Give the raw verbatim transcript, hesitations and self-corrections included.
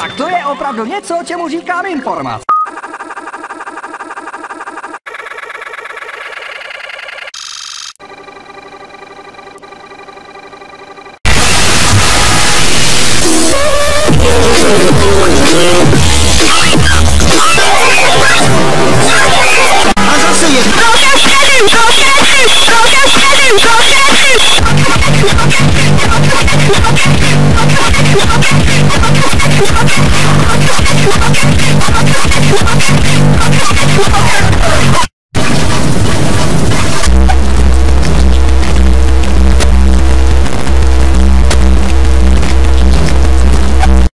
Tak to je opravdu něco, čemu říkám informace. A zase je... Rocket,